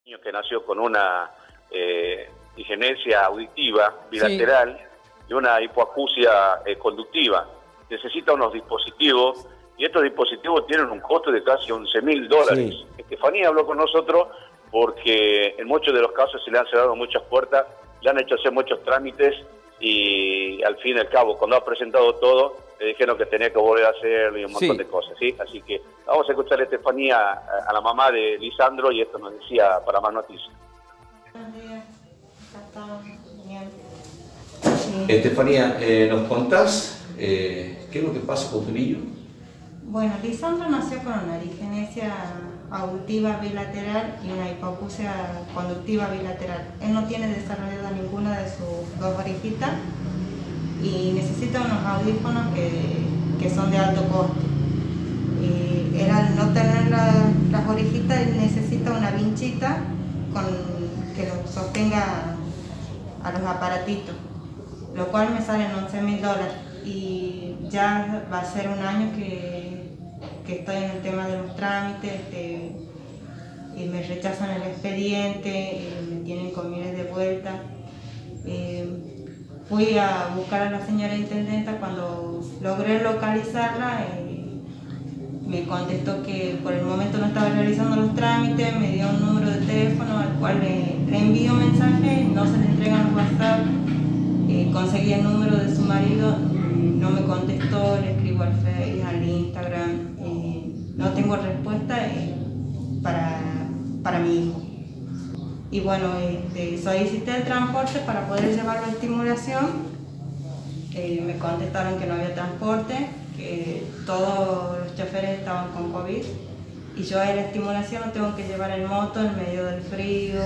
Niño que nació con una digenesia auditiva bilateral y una hipoacusia conductiva. Necesita unos dispositivos y estos dispositivos tienen un costo de casi $11.000. Sí. Estefanía habló con nosotros porque en muchos de los casos se le han cerrado muchas puertas, le han hecho hacer muchos trámites y al fin y al cabo, cuando ha presentado todo, le dijeron que tenía que volver a hacer y un montón de cosas, ¿sí? Así que vamos a escuchar a Estefanía, a la mamá de Lisandro, y esto nos decía para más noticias. Buenos días, bien. Estefanía, ¿nos contás qué es lo que pasa con tu niño? Bueno, Lisandro nació con una digenesia auditiva bilateral y una hipoacusia conductiva bilateral. Él no tiene desarrollada ninguna de sus dos orejitas y necesita unos audífonos que son de alto costo. Y él, al no tener las orejitas, él necesita una vinchita que lo sostenga a los aparatitos, lo cual me sale en $11.000 y ya va a ser un año que estoy en el tema de los trámites, y me rechazan el expediente, me tienen con miles de vueltas. Fui a buscar a la señora intendenta. Cuando logré localizarla, me contestó que por el momento no estaba realizando los trámites, me dio un número de teléfono al cual le envío mensaje, no se le entregan los WhatsApp, conseguí el número de su marido, no me contestó, le escribo al Facebook, al Instagram, no tengo respuesta para mi hijo. Y bueno, solicité el transporte para poder llevarlo a estimulación. Me contestaron que no había transporte, que todos los choferes estaban con COVID y yo a la estimulación lo tengo que llevar en moto en medio del frío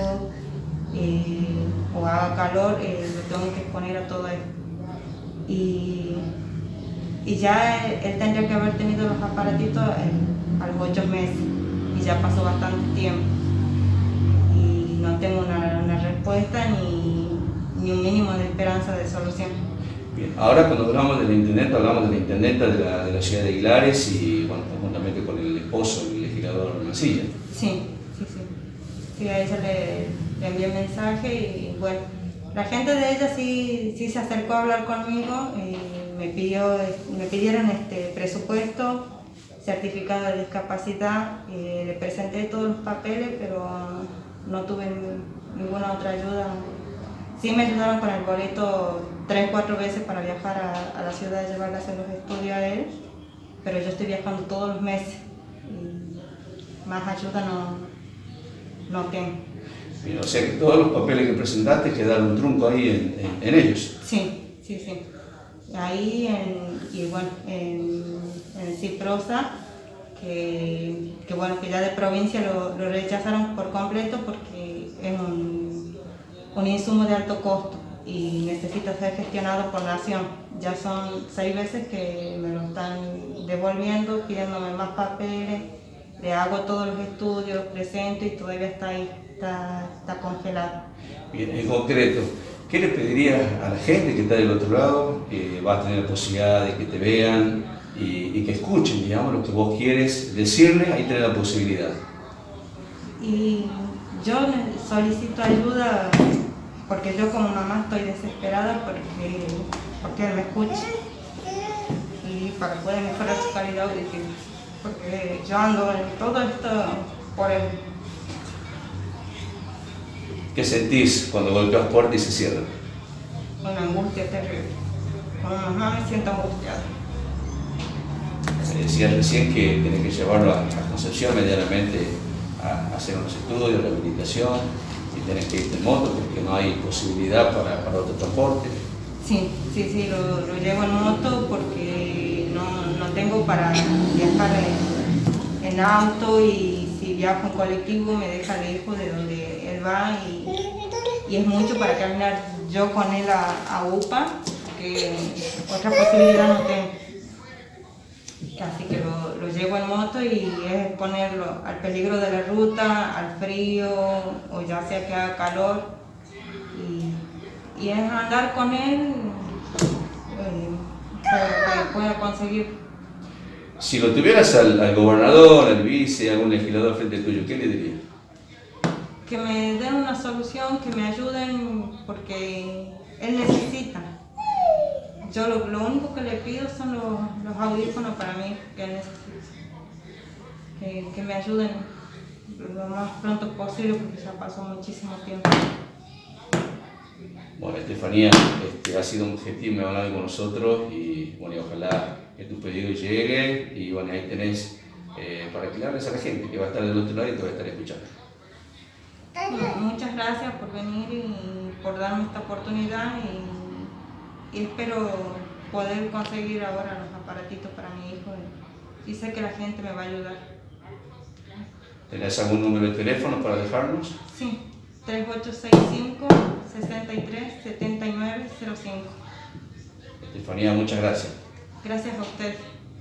o haga calor, lo tengo que exponer a todo esto. Y ya él tendría que haber tenido los aparatitos a los 8 meses y ya pasó bastante tiempo y no tengo una respuesta ni un mínimo de esperanza de solución. Bien, ahora cuando hablamos de la intendenta de la ciudad de Aguilares y bueno, conjuntamente con el esposo, el legislador Mancilla. Sí, a ella le envié mensaje y bueno, la gente de ella sí se acercó a hablar conmigo y me pidieron presupuesto, certificado de discapacidad, y le presenté todos los papeles, pero no tuve ninguna otra ayuda. Sí me ayudaron con el boleto 3 o 4 veces para viajar a la ciudad y llevarle a hacer los estudios a él, pero yo estoy viajando todos los meses y más ayuda no tengo. Bien, o sea que todos los papeles que presentaste quedaron trunco ahí en ellos. Sí. Ahí en Ciprosa, que ya de provincia lo rechazaron por completo porque es un insumo de alto costo y necesita ser gestionado por Nación. Ya son 6 veces que me lo están devolviendo, pidiéndome más papeles, le hago todos los estudios, los presento y todavía está ahí, está congelado. Bien, en concreto, ¿qué le pedirías a la gente que está del otro lado, que va a tener la posibilidad de que te vean y que escuchen, digamos, lo que vos quieres decirle? Ahí tenés la posibilidad. Y yo solicito ayuda porque yo como mamá estoy desesperada porque él me escuche y para poder mejorar su calidad auditiva, porque yo ando en todo esto por él. ¿Qué sentís cuando golpeas puerta y se cierra? Una angustia terrible. Como mamá me siento angustiada. Me decías recién que tenés que llevarlo a Concepción medianamente a hacer unos estudios, rehabilitación, y tenés que irte en moto porque no hay posibilidad para otro transporte. Sí, lo llevo en moto porque no tengo para viajar en auto, y si viajo en colectivo me deja lejos de donde él va y es mucho para caminar yo con él a UPA, que otra posibilidad no tengo. Así que lo llevo en moto y es exponerlo al peligro de la ruta, al frío o ya sea que haga calor, y es andar con él para que pueda conseguir. Si lo tuvieras al gobernador, al vice, algún legislador frente tuyo, ¿qué le dirías? que me den una solución, que me ayuden, porque él necesita. Yo lo único que le pido son los audífonos para mí, que él necesita. Que me ayuden lo más pronto posible, porque ya pasó muchísimo tiempo. Bueno, Estefanía, ha sido un gentil hablando con nosotros y bueno, y ojalá que tu pedido llegue y bueno, ahí tenés para aclararles a la gente que va a estar del otro lado y te va a estar escuchando. Muchas gracias por venir y por darme esta oportunidad y espero poder conseguir ahora los aparatitos para mi hijo y sé que la gente me va a ayudar. ¿Tenés algún número de teléfono para dejarnos? Sí, 3865-63-7905. Estefanía, muchas gracias. Gracias a usted.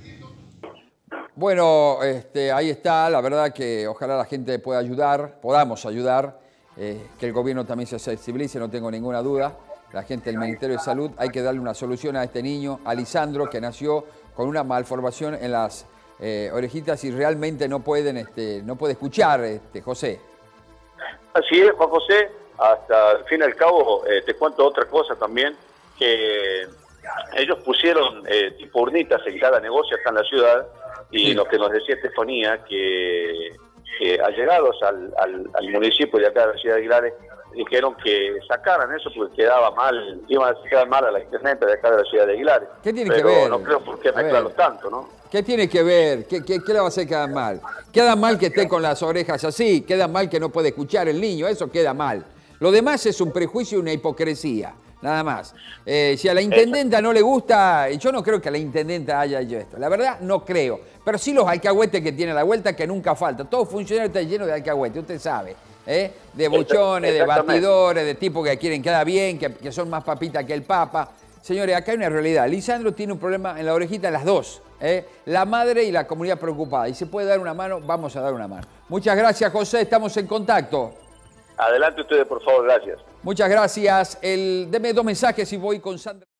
Bueno, ahí está, la verdad que ojalá la gente pueda ayudar, podamos ayudar, que el gobierno también se sensibilice, no tengo ninguna duda. La gente del Ministerio de Salud, hay que darle una solución a este niño, a Lisandro, que nació con una malformación en las orejitas y realmente no puede escuchar, José. Así es, Juan José. Hasta el fin y al cabo, te cuento otra cosa también, que ellos pusieron tipo urnitas en cada negocio acá en la ciudad, y sí, lo que nos decía Estefanía, que allegados al municipio de acá de la ciudad de Aguilares, dijeron que sacaran eso porque quedaba mal, iban a quedar mal a la intendente de acá de la ciudad de Aguilares. ¿Qué tiene que ver? No creo por qué mezclarlo tanto, ¿no? ¿Qué tiene que ver? ¿Qué le va a hacer quedar mal? Queda mal que esté con las orejas así, queda mal que no puede escuchar el niño, eso queda mal. Lo demás es un prejuicio y una hipocresía, nada más. Si a la intendenta no le gusta, yo no creo que a la intendenta haya hecho esto, la verdad no creo. Pero sí los alcahuetes que tiene a la vuelta, que nunca falta. Todo funcionario está lleno de alcahuetes, usted sabe. De buchones, de batidores, de tipos que quieren quedar bien, que son más papitas que el papa. Señores, acá hay una realidad. Lisandro tiene un problema en la orejita, las dos. La madre y la comunidad preocupada. Y se puede dar una mano, vamos a dar una mano. Muchas gracias, José. Estamos en contacto. Adelante ustedes, por favor. Gracias. Muchas gracias. Deme 2 mensajes y voy con Sandra.